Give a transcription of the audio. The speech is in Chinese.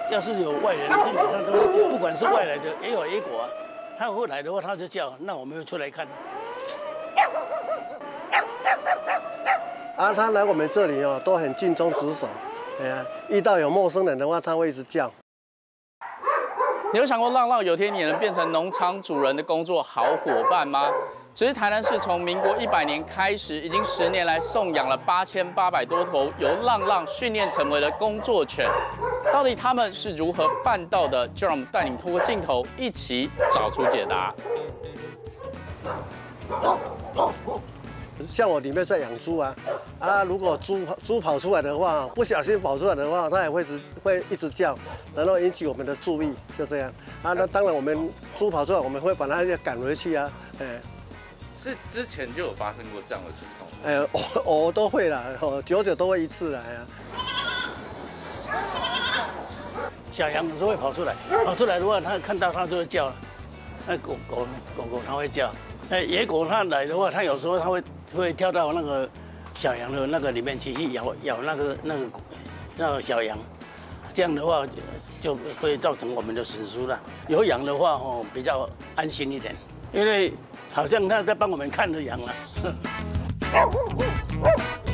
要是有外人进来，它都会叫，不管是外来的，也有野果啊，它会来的话，它就叫，那我们会出来看。 啊，它来我们这里哦，都很尽忠职守。哎呀，遇到有陌生人的话，它会一直叫。 你有想过浪浪有天也能变成农场主人的工作好伙伴吗？其实台南市从民国100年开始，已经10年来送养了8800多头由浪浪训练成为了工作犬。到底他们是如何办到的？就让我们带领透过镜头一起找出解答。 像我里面在养猪啊，如果猪跑出来的话，不小心跑出来的话，它也会一直叫，然后引起我们的注意，就这样。那当然我们猪跑出来，我们会把它赶回去啊， 是之前就有发生过这样的情况？ 我都会啦，久久都会一次啦。 小羊有时候会跑出来，跑出来的话，它看到它就会叫了。那狗它会叫。野狗它来的话，它有时候它会跳到那个小羊的那个里面去咬那个小羊，这样的话就会造成我们的损失了。有养的话比较安心一点，因为好像他在帮我们看着羊了。